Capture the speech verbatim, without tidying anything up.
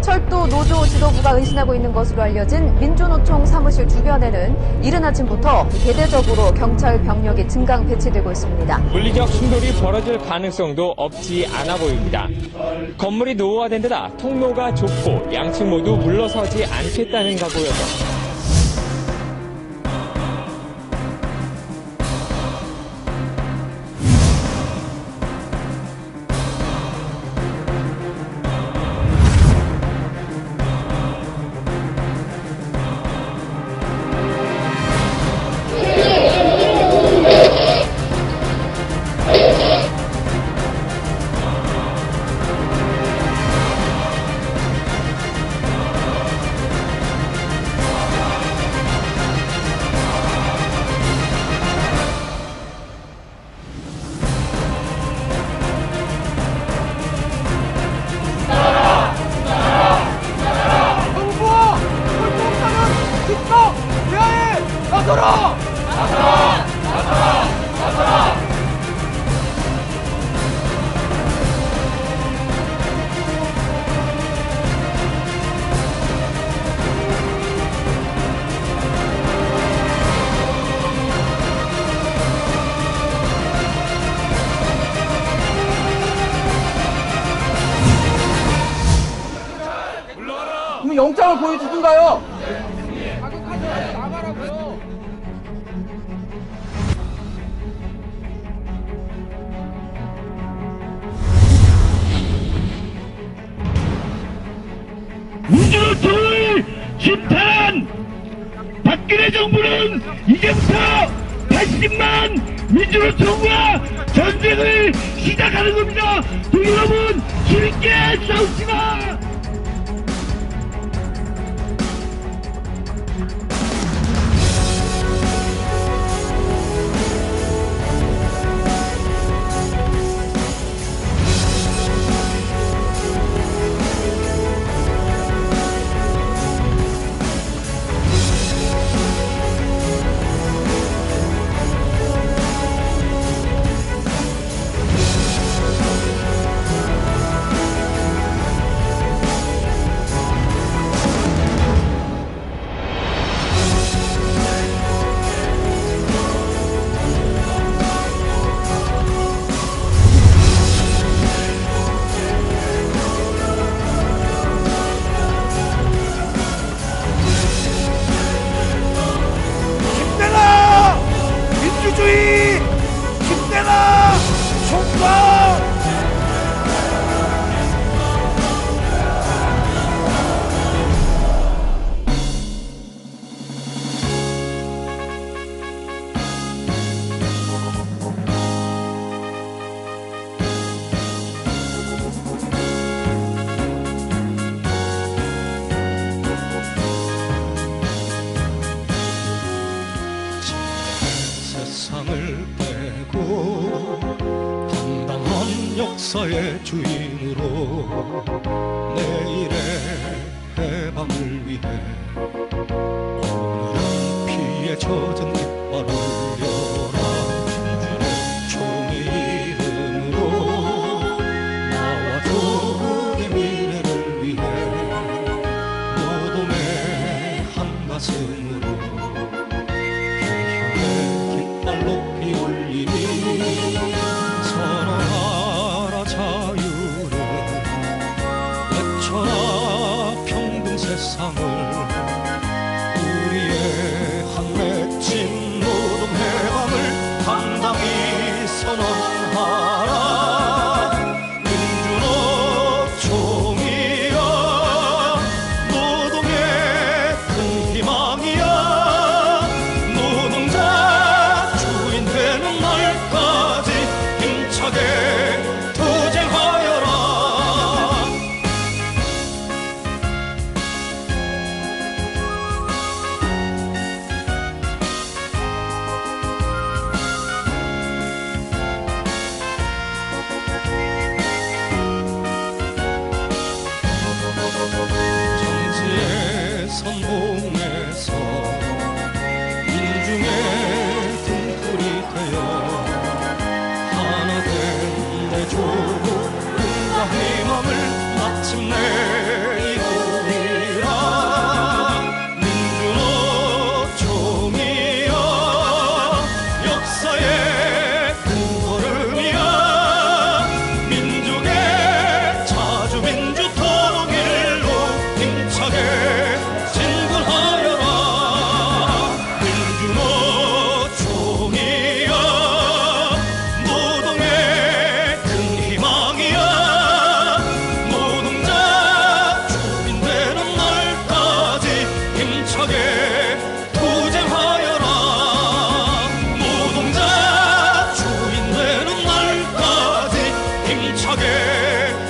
철도 노조 지도부가 의심하고 있는 것으로 알려진 민주노총 사무실 주변에는 이른 아침부터 대대적으로 경찰 병력이 증강 배치되고 있습니다. 물리적 충돌이 벌어질 가능성도 없지 않아 보입니다. 건물이 노후화된 데다 통로가 좁고 양측 모두 물러서지 않겠다는 각오여서 나서라! 나서라! 나서라! 나서라! 그럼 영장을 보여주든가요? 나가라고요. 민주노총을 심탄! 박근혜 정부는 이제부터 팔십만 민주노총과 전쟁을 시작하는 겁니다. 여러분 힘있게 싸웁시다. 민주주의 힘내라 총각. 세상을 빼고 당당한 역사의 주인으로 내일의 해방을 위해 오늘은 피에 젖은 깃발 올려라. 민주노총의 이름으로 나와 조국의 미래를 위해 노동의 한 가슴으로 높이 올리니 선언하라 자유를, 외쳐라 평등 세상을. 우리의 한 맺힌 노동의 때